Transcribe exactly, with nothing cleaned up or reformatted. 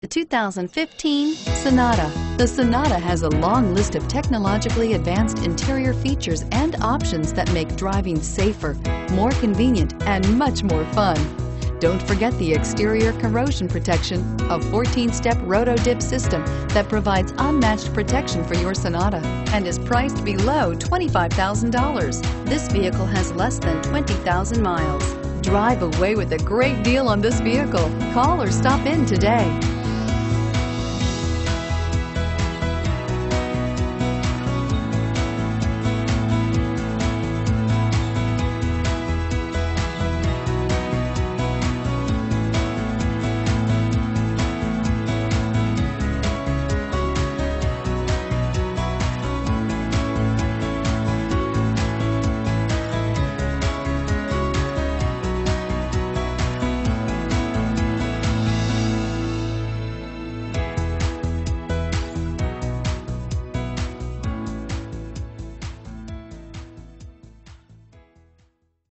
The two thousand fifteen Sonata. The Sonata has a long list of technologically advanced interior features and options that make driving safer, more convenient, and much more fun. Don't forget the exterior corrosion protection, a fourteen-step roto-dip system that provides unmatched protection for your Sonata and is priced below twenty-five thousand dollars. This vehicle has less than twenty thousand miles. Drive away with a great deal on this vehicle. Call or stop in today.